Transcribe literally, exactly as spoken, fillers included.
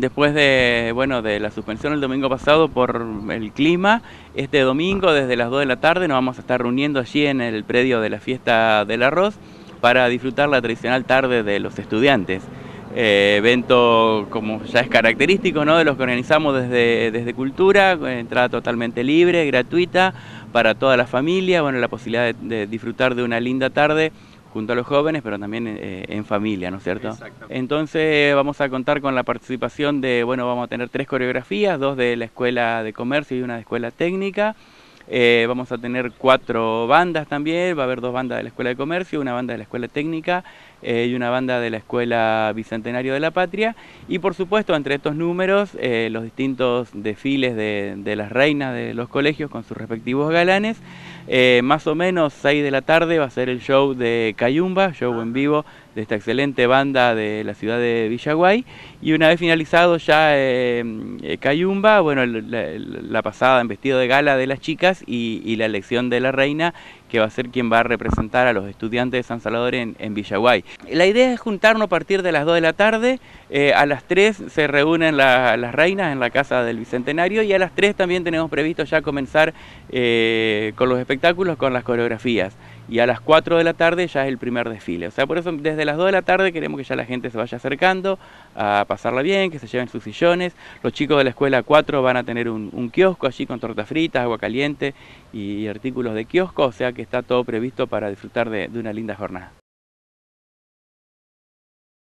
Después de, bueno, de la suspensión el domingo pasado por el clima, este domingo desde las dos de la tarde nos vamos a estar reuniendo allí en el predio de la Fiesta del Arroz para disfrutar la tradicional tarde de los estudiantes. Eh, evento como ya es característico, ¿no?, de los que organizamos desde, desde Cultura, entrada totalmente libre, gratuita para toda la familia, bueno, la posibilidad de, de disfrutar de una linda tarde junto a los jóvenes, pero también eh, en familia, ¿no es cierto? Entonces vamos a contar con la participación de, bueno, vamos a tener tres coreografías, dos de la Escuela de Comercio y una de Escuela Técnica. Eh, vamos a tener cuatro bandas también, va a haber dos bandas de la Escuela de Comercio, una banda de la Escuela Técnica eh, y una banda de la Escuela Bicentenario de la Patria. Y por supuesto, entre estos números, eh, los distintos desfiles de, de las reinas de los colegios con sus respectivos galanes. Eh, más o menos seis de la tarde va a ser el show de Cayumba, show en vivo de esta excelente banda de la ciudad de Villaguay. Y una vez finalizado ya eh, eh, Cayumba, bueno, la, la pasada en vestido de gala de las chicas y, y la elección de la reina, que va a ser quien va a representar a los estudiantes de San Salvador en, en Villaguay. La idea es juntarnos a partir de las dos de la tarde, eh, a las tres se reúnen la, las reinas en la Casa del Bicentenario y a las tres también tenemos previsto ya comenzar eh, con los espectáculos, con las coreografías. Y a las cuatro de la tarde ya es el primer desfile. O sea, por eso desde las dos de la tarde queremos que ya la gente se vaya acercando a pasarla bien, que se lleven sus sillones. Los chicos de la escuela cuatro van a tener un, un kiosco allí con tortas fritas, agua caliente y artículos de kiosco, o sea que está todo previsto para disfrutar de, de una linda jornada.